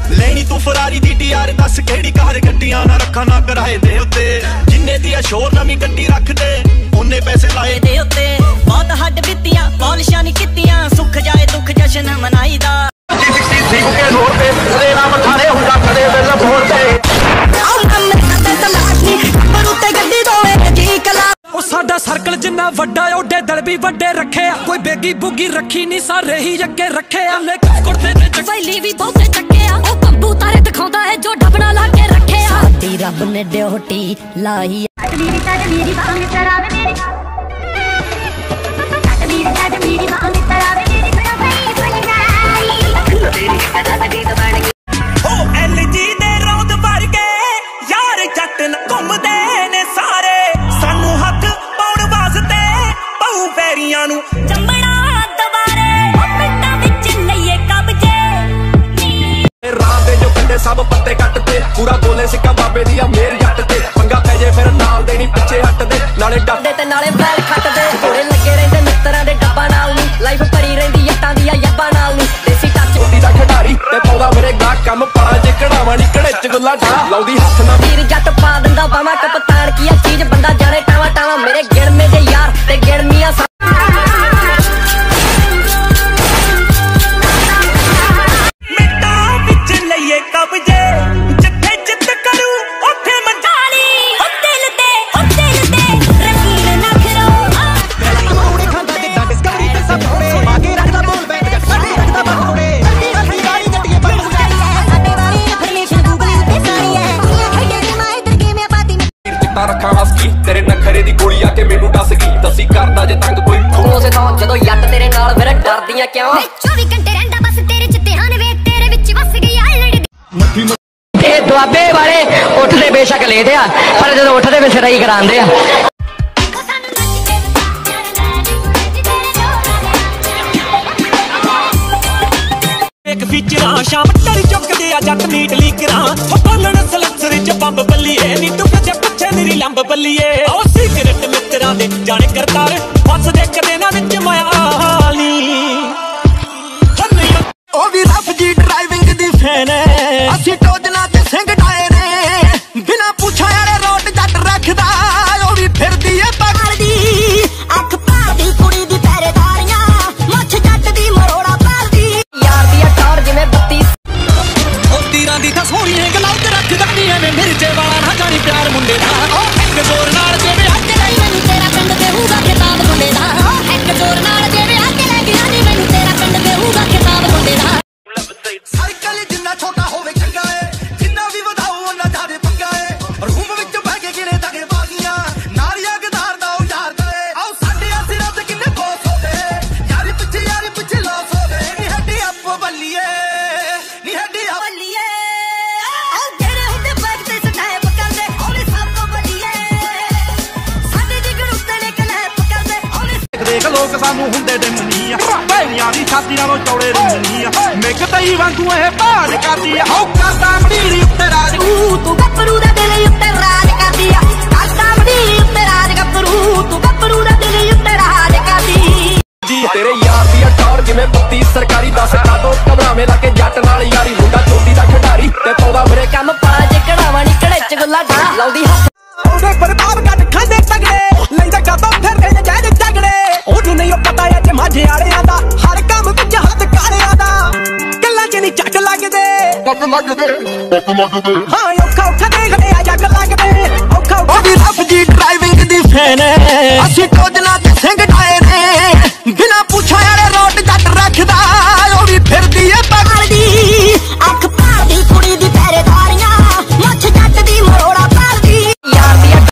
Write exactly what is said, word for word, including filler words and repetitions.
ਲੈਣੀ ਤੂੰ ਫਰਾਰੀ ਦੀ ਡੀਆਰ ਦੱਸ ਕਿਹੜੀ ਕਾਰ ਗੱਡੀਆਂ ਨਾ ਰੱਖਾਂ ਨਾ ਕਿਰਾਏ ਦੇ ਉੱਤੇ ਜਿੰਨੇ ਦੀ ਸ਼ੋਰ ਨਵੀਂ ਗੱਡੀ ਰੱਖ ਦੇ ਉਹਨੇ ਪੈਸੇ ਲਾਏ ਦੇ ਉੱਤੇ ਬਹੁਤ ਹੱਡ ਬਿੱਤੀਆਂ ਪੌਲਿਸ਼ਾਂ ਨਹੀਂ ਕੀਤੀਆਂ ਸੁੱਖ ਜਾਏ ਦੁੱਖ ਜਸ਼ਨ ਮਨਾਈਦਾ ਜੀ ਸਿਕਸਟੀ ਥ੍ਰੀ ਕੇ ਰੋਡ ਤੇ ਕਦੇ ਨਾ ਮਠਾਰੇ ਹੁੰਦਾ ਕਦੇ ਬਿੱਲ ਫੋੜ ਤੇ ਆਉਂ ਕੰਮ ਤੇ ਤਲਾਸ਼ ਨਹੀਂ ਪਰ ਉੱਤੇ ਗੱਡੀ ਦੋਵੇਂ ਜੀ ਕਲਾ ਉਹ ਸਾਡਾ ਸਰਕਲ ਜਿੰਨਾ ਵੱਡਾ ਓਡੇ ਦਲ ਵੀ ਵੱਡੇ ਰੱਖੇ ਆ ਕੋਈ ਬੇਗੀ ਬੁਗੀ ਰੱਖੀ ਨਹੀਂ ਸਾਰੇ ਹੀ ਅੱਗੇ ਰੱਖੇ ਆ ਲੈ ਕੁੜਤੇ ਤੇ ਵੈਲੀ ਵੀ ਬਹੁਤੇ ਚੱਕੇ ਆ ਉਹ ਕੰਬੂ ਤਾਰੇ ਦਿਖਾਉਂਦਾ ਹੈ ਜੋ ਡੱਬਣਾ ਲਾ ਕੇ ਰੱਖੇ ਆ ਸਾਡੀ ਰੱਬ ਨੇ ਡਿਊਟੀ ਲਾਈ ਮੇਰੀ ਤਾਜ ਮੇਰੀ ਬਾਹ ਮੇ ਤਰਾਵੇ ਮੇਰੀ ਮੇਰੀ ਤਾਜ ਮੇਰੀ ਬਾਹ ਮੇ ਤਰਾਵੇ ਮੇਰੀ ਬੜਾ ਭਾਈ ਬਣ ਜਾਈ ਤੇਰੀ ਕਦਾ ਕਦੀ ਤਾਂ ਬਣ ਗਈ ਹੋ ਐਲਜੀ ਦੇ ਰੌਦ ਭਰ ਕੇ ਯਾਰ ਜੱਟ ਨ ਘੁੰਮਦੇ ਨੇ ਸਾਰੇ ਸਾਨੂੰ ਹੱਥ ਪਾਉਣ ਵਾਸਤੇ ਬਹੁ ਪੈਰੀਆਂ ਨੂੰ ਜੰਮਣਾ ਦੁਬਾਰੇ ਉਹ ਪਿੰਡਾਂ ਵਿੱਚ ਲਈਏ ਕਬਜੇ ਰਾਹ ਦੇ ਜੋ ਕੰਡੇ ਸਭ ਪੱਤੇ ਕੱਟ ਤੇ ਪੂਰਾ ਬੋਲੇ ਸਿੱਕਾ ਬਾਬੇ ਦੀ ਆ ਮੇਰ ਜੱਟ ਤੇ ਪੰਗਾ ਪੈ ਜੇ ਫਿਰ ਨਾਲ ਦੇਣੀ ਪਿੱਛੇ ਹੱਟ ਦੇ ਨਾਲੇ ਡੱਬੇ ਤੇ ਨਾਲੇ ਬੈਲ ਖੱਟ ਦੇ ਘੋੜੇ ਲੱਗੇ ਰਹਿੰਦੇ ਮਿੱਤਰਾਂ ਦੇ ਡੱਬਾ ਨਾਲ ਨਹੀਂ ਲਾਈਫ ਭਰੀ ਰਹਿੰਦੀ ਜੱਟਾਂ ਦੀ ਆ ਯੱਬਾਂ ਨਾਲ ਨਹੀਂ ਦੇਸੀ ਟੱਚ ਉੱਡੀ ਦਾ ਖਿਡਾਰੀ ਤੇ ਪਾਉਂਦਾ ਮੇਰੇ ਗਾਹ ਕੰਮ ਪਾ ਜੇ ਕਢਾਵਾਂ ਨਹੀਂ ਘੜੇ ਚ ਗੁੱਲਾ ਢਾ ਲਾਉਂਦੀ ਹੱਥ ਨਾਲ ਵੀਰ ਜੱਟ ਪਾ ਦਿੰਦਾ ਬਾਵਾ ਕਪਤਾਨ ਕੀ ਆ ਚੀਜ਼ ਬੰਦਾ ਜਾਣੇ ਟਾਵਾ ਟਾਵਾ ਮੇਰੇ ਗਿਣਮੇ ਦੇ ਯਾਰ ਤੇ ਗਿਣਮੀਆਂ ਮਿੱਟਾਂ ਵਿੱਚ ਲਈਏ ਕਬਜੇ ਜਿੱਥੇ ਜਿੱਤ ਕਰੂ ਉੱਥੇ ਮੰਝਾਲੀ ਉਹ ਦਿਲ ਤੇ ਉਹ ਦਿਲ ਤੇ ਰੰਗੀਨ ਨਖਰੋ ਉਹਨੇ ਖਾਂਦਾ ਜਿੱਦਾਂ ਡਿਸਕਵਰੀ ਤੇ ਸਭ ਹੋੜੇ ਪਾ ਕੇ ਰੱਖਦਾ ਬੋਲ ਬੈਠ ਕੇ ਸਾਡੇ ਰੱਖਦਾ ਬਖੋੜੇ ਅੱਡੀ ਅੱਡੀ ਗਾੜੀ ਜੱਟੀਏ ਪਰ ਸਾਡੇ ਵਾਲੀ ਇਨਫੋਰਮੇਸ਼ਨ ਗੂਗਲ ਤੇ ਸਾਰੀ ਹੈ ਹੈਗੇ ਦੀ ਮਾਂ ਇਧਰ ਕੇ ਮੈਂ ਬਾਤੀ ਮੈਂ ਚਿੱਟਾ ਰੱਖਾਂ ਹਸਕੀ ਤੇਰੇ ਨਖਰੇ ਦੀ ਗੋਲੀ ਆ ਕੇ ਮੈਨੂੰ ਦੱਸ ਗਈ ਦੱਸੀ ਕਰਦਾ ਜੇ ਤੰਗ ਕੋਈ ਤੂੰ ਉਸੇ ਥਾਂ ਜਦੋਂ ਯੱਟ ਤੇਰੇ ਨਾਲ ਫਿਰ ਡਰਦੀਆਂ ਕਿਉਂ ਚੌਵੀ ਘੰਟੇ ਰਹਿੰਦਾ ਬਸ ਤੇਰੇ ਚ ਧਿਆਨ ਵੇ ਤੇਰੇ ਵਿੱਚ ਵਸ ਗਈ ਆਲਰੇਡੀ ਇਹ ਦੁਆਬੇ ਵਾਲੇ ਉੱਠਦੇ ਬੇਸ਼ੱਕ ਲੈਦੇ ਆ ਪਰ ਜਦੋਂ ਉੱਠਦੇ ਵੇ ਸਿਰਾਈ ਕਰਾਉਂਦੇ ਆ ਇੱਕ ਫੀਚਰਾਂ ਸ਼ਾਮ ਟੜੀ ਚੁੱਕਦੇ ਆ ਜੱਟ ਨੀਟ ਲੀਕਰਾਂ ਹੋ ਬੋਲਣ ਸਲੈਂਸਰ ਚ ਬੰਬ ਬੱਲੀਏ ਨੀ ਤੂੰ ਕਿਤੇ ਪਿੱਛੇ ਮੇਰੀ ਲੰਬ ਬੱਲੀਏ ਆਓ ਸਿਗਰਟ ਮਿੱਤਰਾਂ ਦੇ ਜਾਣੇ ਕਰਤਾਰ ਫਸ ਦੇ ਕਦੇ ਨਾ ਵਿੱਚ ਮਾਇਆ ਨੀ ਉਹ ਵੀ ਰੱਬ ਜੀ ਡਰਾਈਵਿੰਗ ਦੀ ਫੈਨ ਹੈ ਅਸੀਂ ਟੋਜਨਾ ਤੇ ਸਿੰਘ ਡਾਏ ਨੇ ਬਿਨਾ ਪੁੱਛਿਆ ਯਾਰ ਰੋਡ ਜੱਟ ਰੱਖਦਾ ਉਹ ਵੀ ਫਿਰਦੀ ਏ ਪਗੜ ਦੀ ਅੱਖ ਪਾਦੀ ਕੁੜੀ ਦੀ ਪਹਿਰੇਦਾਰੀਆਂ ਮੁੱਛ ਜੱਟ ਦੀ ਮਰੋੜਾ ਪਾਲਦੀ ਯਾਰ ਦੀ ਟੌਰ ਜਿਵੇਂ ਬੱਤੀ ਉਹ ਤੀਰਾਂ ਦੀ ਤਾਂ ਸੋਹਣੀ ਹੈ ਗਲਾਉ ਰੱਖਦਾ ਨਹੀਂ ਐਵੇਂ ਮਿਰਚੇ ਵਾਲਾ ਨਾ ਜਾਣੀ ਪਿਆਰ ਮੁੰਡੇ ਦਾ ਉਹ ਇੱਕ ਜ਼ੋਰ ਨਾਲ ਜਿਵੇਂ ਹੱਥ ਲੈ ਮੈਨੂੰ ਤੇਰਾ ਪਿੰਡ ਦੇਹੂਗਾ ਖਿਤਾਬ ਮੁੰਡੇ ਦਾ ਉਹ ਇੱਕ ਜ਼ੋਰ ਨਾਲ ਜਿਵੇਂ ਹੱਥ ਲੈ ਗਿਆ ਨਹੀਂ ਮੈਨੂੰ ਤੇਰਾ ਪਿੰਡ ਦੇਹੂਗਾ ਖਿਤਾਬ ਮੁੰਡੇ ਦਾ ਸਾਈਕਲ ਜਿੰਨਾ ਛੋਟਾ ਹੋਵੇ ਚੰਗਾ ਏ ਜਿੰਨਾ ਵੀ ਵਧਾਓ ਉਹਨਾਂ ਜ਼ਿਆਦੇ ਪੰਗਾ ਏ ਰੂਮ ਵਿੱਚ ਬਹਿ ਕੇ ਗਿਣੇ ਤਗੇ ਬਾਗੀਆਂ ਨਾਰੀਆਂ ਗਦਾਰ ਦਾ ਉਹ ਯਾਰ ਦਾ ਏ ਆਓ ਸਾਡੇ ਸਿਰਾਂ ਤੇ ਕਿੰਨੇ ਬੋਸ ਹੋਵੇ ਯਾਰੀ ਪਿੱਛੇ ਯਾਰੀ ਪਿੱਛੇ ਲੋਸ ਹੋਵੇ ਨੀ ਹੱਡੀ ਆਪੋ ਬੱਲੀਏ ਨੀ ਹੱਡੀ ਆ ਬੱਲੀਏ ਆਓ ਜਿਹੜੇ ਹੁੰਦੇ ਬੈਗ ਤੇ ਸਟੈਪ ਕਰਦੇ ਉਹਨੇ ਸਭ ਤੋਂ ਬੱਲੀਏ ਸਾਡੇ ਜਿਗਰ ਉੱਤੇ ਨੇ ਕਲੈਪ ਕਰਦੇ ਉਹਨੇ ਦੇਖ ਲੋਕ ਸਾਨੂੰ ਹੁੰਦੇ ਡਿਮਨੀ ਆ ਭੈਣੀਆਂ ਦੀ ਛਾਤੀ ਨਾਲੋਂ ਚੌੜੇ ਰਿੰਗਨੀ ਆ ਮਿੱਕ ਤਈ ਵਾਂਗੂ ਇਹ ਬਾੜ ਕਰਦੀ ਆ ਹੋ ਕਰਦਾ ਮੜੀਰੀ ਉੱਤੇ ਰਾਜ ਤੂੰ ਗੱਭਰੂ ਦਾ ਦਿਲ ਉੱਤੇ ਰਾਜ ਕਰਦੀ ਆ ਕਰਦਾ ਮੜੀਰੀ ਉੱਤੇ ਰਾਜ ਗੱਭਰੂ ਤੂੰ ਗੱਭਰੂ ਦਾ ਦਿਲ ਉੱਤੇ ਰਾਜ ਕਰਦੀ ਜੀ ਤੇਰੇ ਯਾਰ ਦੀ ਟੌਰ ਜਿਵੇਂ ਬੱਤੀ ਸਰਕਾਰੀ ਦੱਸ ਕਾਦੋਂ ਘਬਰਾਵੇਂ ਲਾ ਕੇ ਜੱਟ ਨਾਲ ਯਾਰੀ ਮੁੰਡਾ ਚੋਟੀ ਦਾ ਖਿਡਾਰੀ ਤੇ ਪਾਉਂਦਾ ਮੇਰੇ ਕੰਮ ਪਾ ਜੇ ਕਢਾਵਾ ਨਹੀਂ ਘੜੇ ਚ ਗੁੱਲਾ ਢਾ ਲਾਉਂਦੀ ਹੱਥ ਉਹਦੇ ਬਰਬਾਦ ਕੱਢ ਖਾਂਦੇ ਤਗੜੇ ਲੈਂਦਾ ਕਾਦੋਂ ਫਿਰਦੇ ਨੇ ਜੈਦ ਤਗੜੇ ਉਹਨੂੰ ਨਹੀਂ ਪਤਾ ਇਹ ਮਾਝੇ ਵਾਲਿਆਂ ਦਾ ਹਰ ਕੰਮ ਵਿੱਚ ਹੱਥ ਕਾਰਿਆਂ ਦਾ ਗੱਲਾਂ ਚ ਨਹੀਂ ਚੱਕ ਲੱਗਦੇ ਪੱਕ ਲੱਗਦੇ ਪੱਕ ਲੱਗਦੇ ਹਾਂ ਔਖਾ ਔਖਾ ਦੇਖਦੇ ਆ ਜੱਗ ਲੱਗਦੇ ਔਖਾ ਔਖਾ ਵੀ ਰੱਬ ਜੀ ਡਰਾਈਵਿੰਗ ਦੀ ਫੈਨ ਹੈ ਅਸੀਂ ਕੁਝ